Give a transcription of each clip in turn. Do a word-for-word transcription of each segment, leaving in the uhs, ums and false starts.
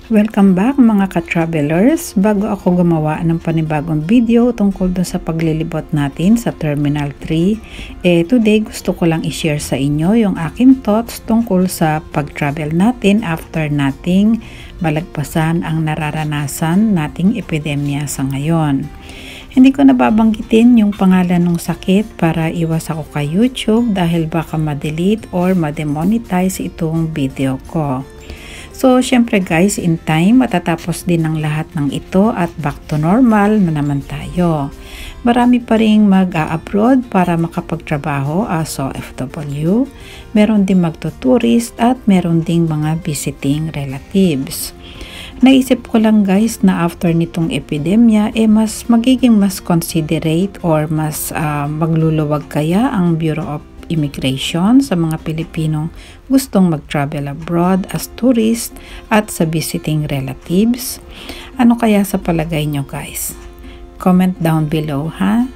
Welcome back mga ka-travelers. Bago ako gumawa ng panibagong video tungkol dun sa paglilibot natin sa Terminal three, eh today gusto ko lang i-share sa inyo yung aking thoughts tungkol sa pag-travel natin after nating malagpasan ang nararanasan nating epidemya sa ngayon. Hindi ko nababanggitin yung pangalan ng sakit para iwas ako kay YouTube dahil baka ma-delete or ma-demonetize itong video ko. So, syempre guys, in time, matatapos din ang lahat ng ito at back to normal na naman tayo. Marami pa ring mag-a-abroad para makapagtrabaho as O F W. Meron din magtuturist at meron ding mga visiting relatives. Naisip ko lang guys na after nitong epidemya, eh mas magiging mas considerate or mas uh, magluluwag kaya ang Bureau of Immigration sa mga Pilipinong gustong mag-travel abroad as tourist at sa visiting relatives. Ano kaya sa palagay nyo guys? Comment down below ha.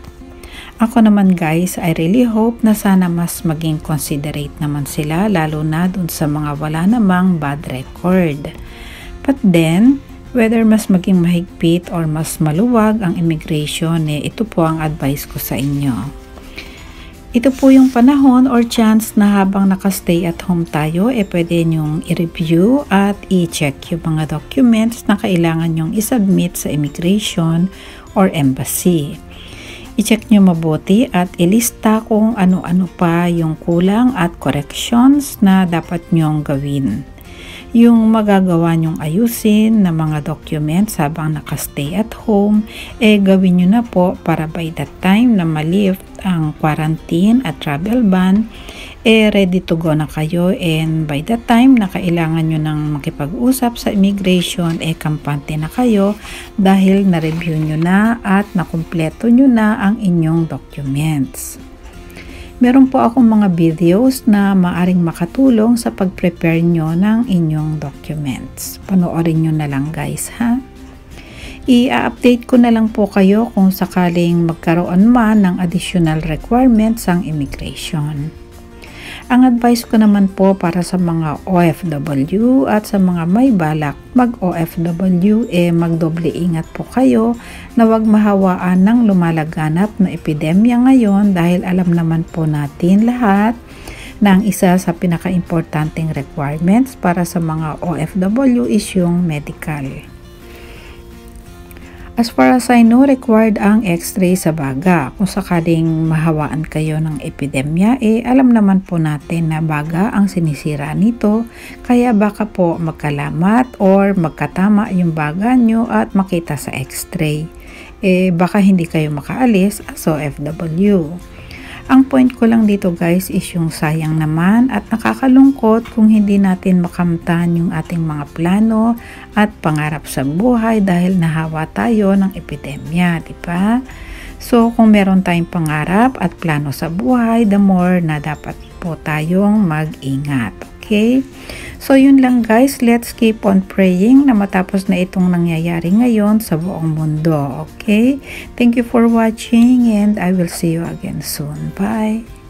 Ako naman guys, I really hope na sana mas maging considerate naman sila lalo na dun sa mga wala namang bad record. But then, whether mas maging mahigpit or mas maluwag ang immigration, eh, ito po ang advice ko sa inyo. Ito po yung panahon or chance na habang nakastay at home tayo, eh pwede nyong i-review at i-check yung mga documents na kailangan nyong isubmit sa immigration or embassy. I-check nyo mabuti at ilista kung ano-ano pa yung kulang at corrections na dapat nyong gawin. Yung magagawa nyong ayusin na mga documents habang nakastay at home, eh gawin nyo na po para by that time na malift ang quarantine at travel ban, eh ready to go na kayo, and by that time na kailangan nyo nang makipag-usap sa immigration, eh kampante na kayo dahil na-review nyo na at nakumpleto nyo na ang inyong documents. Meron po akong mga videos na maaring makatulong sa pag-prepare nyo ng inyong documents. Panoorin nyo na lang guys ha. I-update ko na lang po kayo kung sakaling magkaroon man ng additional requirements ang immigration. Ang advice ko naman po para sa mga O F W at sa mga may balak mag-O F W, eh magdoble ingat po kayo na wag mahawaan ng lumalaganap na epidemya ngayon dahil alam naman po natin lahat na ang isa sa pinaka-importanting requirements para sa mga O F W is yung medical. As far as I know, required ang x-ray sa baga. Kung sakaling mahawaan kayo ng epidemya, eh alam naman po natin na baga ang sinisira nito. Kaya baka po magkalamat or magkatama yung baga nyo at makita sa x-ray. Eh baka hindi kayo makaalis as O F W. Ang point ko lang dito guys is yung sayang naman at nakakalungkot kung hindi natin makamtan yung ating mga plano at pangarap sa buhay dahil nahawa tayo ng epidemya, di ba? So kung meron tayong pangarap at plano sa buhay, the more na dapat po tayong mag-ingat, okay? So yun lang guys, let's keep on praying na matapos na itong nangyayari ngayon sa buong mundo, okay? Thank you for watching and I will see you again soon. Bye!